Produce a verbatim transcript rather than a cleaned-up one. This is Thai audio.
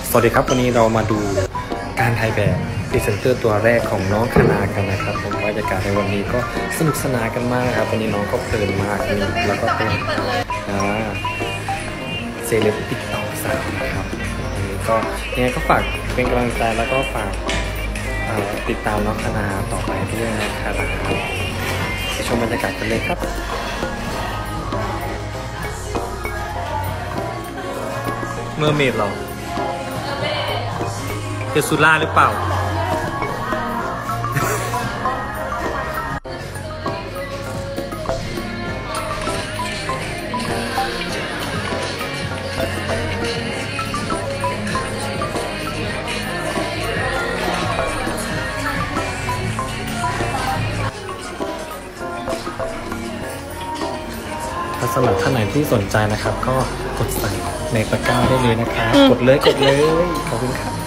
สวัสดีครับวันนี้เรามาดูการถ่ายแบบพรีเซนเตอร์ตัวแรกของน้องคณากันนะครับผมบรรยากาศในวันนี้ก็สนุกสนานกันมากครับวันนี้น้องก็เพลินมากนี่แล้วก็เป็นเซเลบติ๊กต็อกสาวนะครับวันนี้ก็ยังไงก็ฝากเป็นกำลังใจแล้วก็ฝากติดตามน้องคณาต่อไปด้วยนะครับไปชมบรรยากาศกันเลยครับเมื่อเมดเราเจสุล่าหรือเปล่าถ้าสำหรับท่านไหนที่สนใจนะครับก็กดสั่งในตะกร้าได้เลยนะครับกดเลยกดเลยขอบคุณครับ